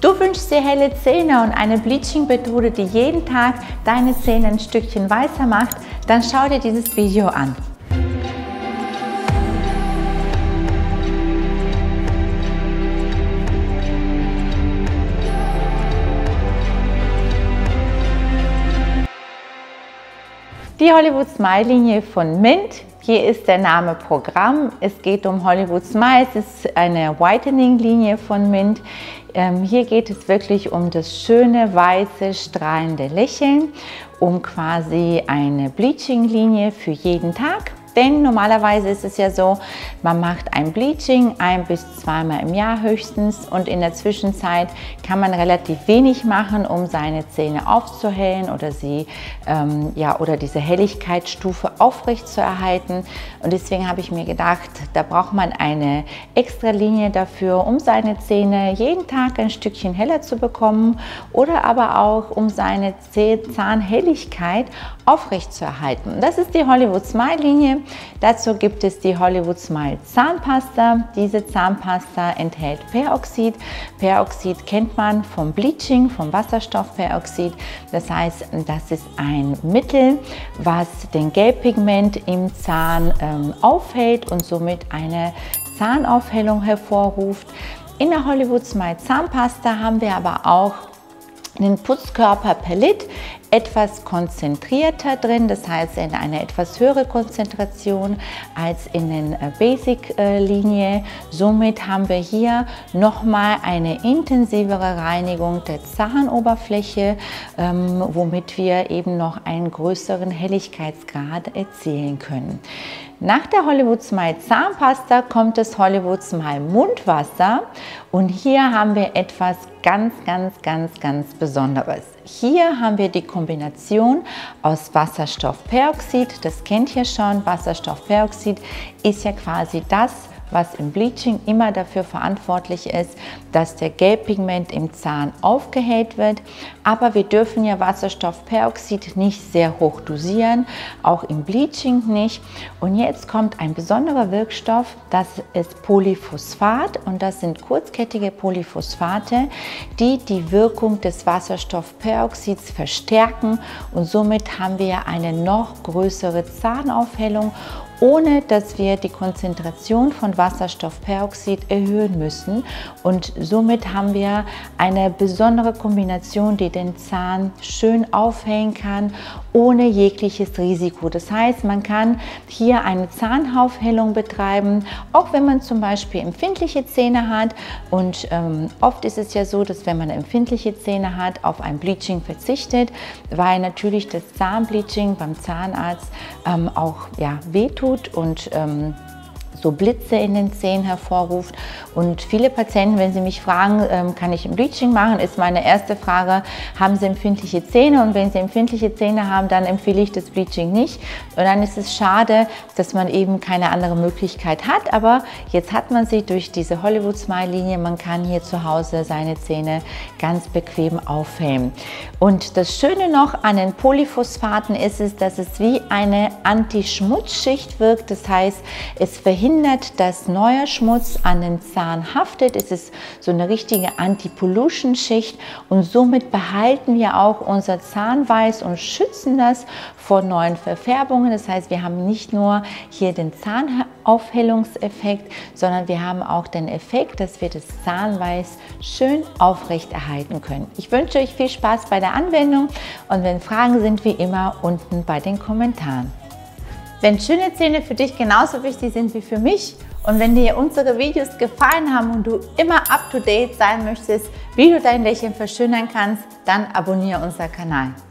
Du wünschst dir helle Zähne und eine Bleaching-Methode, die jeden Tag deine Zähne ein Stückchen weißer macht? Dann schau dir dieses Video an. Die Hollywood Smile Linie von Mint. Hier ist der Name Programm. Es geht um Hollywood Smile. Es ist eine Whitening Linie von Mint. Hier geht es wirklich um das schöne, weiße, strahlende Lächeln, um quasi eine Bleaching Linie für jeden Tag. Denn normalerweise ist es ja so, man macht ein Bleaching 1- bis 2-mal im Jahr höchstens und in der Zwischenzeit kann man relativ wenig machen, um seine Zähne aufzuhellen oder sie oder diese Helligkeitsstufe aufrecht zu erhalten. Und deswegen habe ich mir gedacht, da braucht man eine extra Linie dafür, um seine Zähne jeden Tag ein Stückchen heller zu bekommen oder aber auch um seine Zahnhelligkeit aufrecht zu erhalten. Das ist die Hollywood Smile Linie. Dazu gibt es die Hollywood Smile Zahnpasta. Diese Zahnpasta enthält Peroxid. Peroxid kennt man vom Bleaching, vom Wasserstoffperoxid. Das heißt, das ist ein Mittel, was den Gelbpigment im Zahn aufhält und somit eine Zahnaufhellung hervorruft. In der Hollywood Smile Zahnpasta haben wir aber auch den Putzkörper Pellet etwas konzentrierter drin, das heißt in eine etwas höhere Konzentration als in den Basic-Linie. Somit haben wir hier nochmal eine intensivere Reinigung der Zahnoberfläche, womit wir eben noch einen größeren Helligkeitsgrad erzielen können. Nach der Hollywood Smile Zahnpasta kommt das Hollywood Smile Mundwasser und hier haben wir etwas ganz Besonderes. Hier haben wir die Kombination aus Wasserstoffperoxid, das kennt ihr schon, Wasserstoffperoxid ist ja quasi das, was im Bleaching immer dafür verantwortlich ist, dass der Gelbpigment im Zahn aufgehellt wird. Aber wir dürfen ja Wasserstoffperoxid nicht sehr hoch dosieren, auch im Bleaching nicht. Und jetzt kommt ein besonderer Wirkstoff, das ist Polyphosphat und das sind kurzkettige Polyphosphate, die die Wirkung des Wasserstoffperoxids verstärken und somit haben wir eine noch größere Zahnaufhellung, ohne dass wir die Konzentration von Wasserstoffperoxid erhöhen müssen. Und somit haben wir eine besondere Kombination, die den Zahn schön aufhellen kann, ohne jegliches Risiko. Das heißt, man kann hier eine Zahnaufhellung betreiben, auch wenn man zum Beispiel empfindliche Zähne hat. Und oft ist es ja so, dass wenn man empfindliche Zähne hat, auf ein Bleaching verzichtet, weil natürlich das Zahnbleaching beim Zahnarzt auch wehtut und so Blitze in den Zähnen hervorruft. Und viele Patienten, wenn sie mich fragen, kann ich ein Bleaching machen, ist meine erste Frage, haben sie empfindliche Zähne? Und wenn sie empfindliche Zähne haben, dann empfehle ich das Bleaching nicht. Und dann ist es schade, dass man eben keine andere Möglichkeit hat. Aber jetzt hat man sie durch diese Hollywood Smile Linie. Man kann hier zu Hause seine Zähne ganz bequem aufhellen. Und das Schöne noch an den Polyphosphaten ist es, dass es wie eine Anti-Schmutzschicht wirkt. Das heißt, es verhindert, dass neuer Schmutz an den Zahn haftet. Es ist so eine richtige Anti-Pollution-Schicht und somit behalten wir auch unser Zahnweiß und schützen das vor neuen Verfärbungen. Das heißt, wir haben nicht nur hier den Zahnaufhellungseffekt, sondern wir haben auch den Effekt, dass wir das Zahnweiß schön aufrecht erhalten können. Ich wünsche euch viel Spaß bei der Anwendung und wenn Fragen sind, wie immer unten bei den Kommentaren. Wenn schöne Zähne für dich genauso wichtig sind wie für mich und wenn dir unsere Videos gefallen haben und du immer up to date sein möchtest, wie du dein Lächeln verschönern kannst, dann abonniere unseren Kanal.